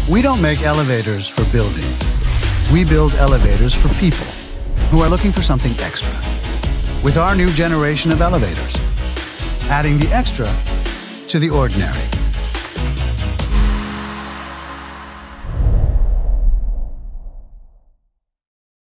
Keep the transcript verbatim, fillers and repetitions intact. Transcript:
We don't make elevators for buildings. We build elevators for people who are looking for something extra. With our new generation of elevators, adding the extra to the ordinary.